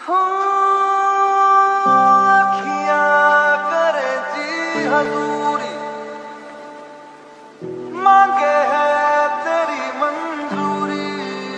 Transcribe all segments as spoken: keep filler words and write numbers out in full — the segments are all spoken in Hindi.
हो अखियां करे जी हजूरी, मांगे है तेरी मंजूरी।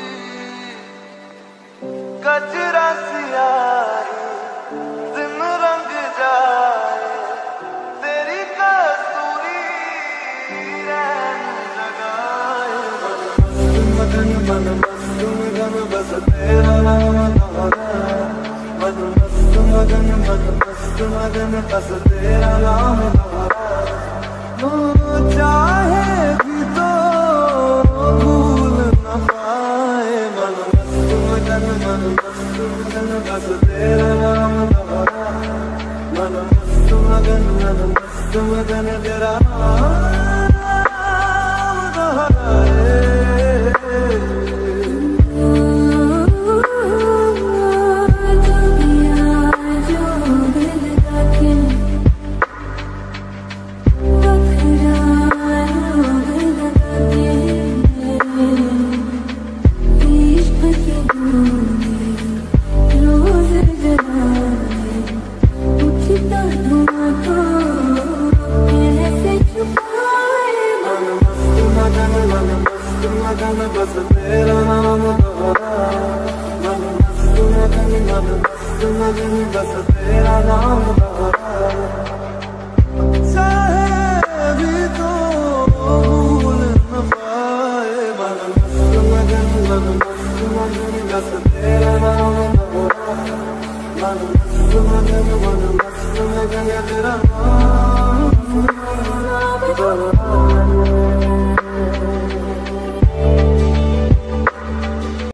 गजरा सियाही दिन रंग जाए, तेरी कसूरी रैन जगाए। मगन मन मस्त मगन बस तेरा नाम दोहरा, मन मस्त मगन मन मस्त मगन बस तेरा नाम दोहरा। हो चाहे भी तो भूल न पाए, मन मस्त मगन मन मस्त मगन बस तेरा नाम दोहरा। मन मस्त मगन मन मस्त मगन तेरा नाम दोहराए। मगन बस तेरा नाम दोहरा, मन मस्त मगन मन मस्त मगन बस तेरा नाम दोहरा। चाहे भी तो भूल न पाए, मन मस्त मगन मन मस्त मगन बस तेरा नाम दोहरा। मन मस्त मगन मन मस्त मगन तेरा नाम दोहरा।